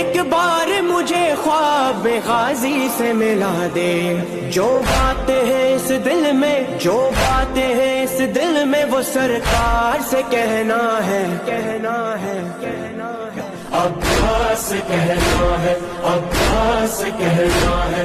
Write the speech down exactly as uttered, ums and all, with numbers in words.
एक बार मुझे ख्वाब गाजी से मिला दे। जो बातें हैं इस दिल में, जो बातें हैं इस दिल में, वो सरकार से कहना है, कहना है, कहना है। अब्बास कहना है, अब्बास कहना है।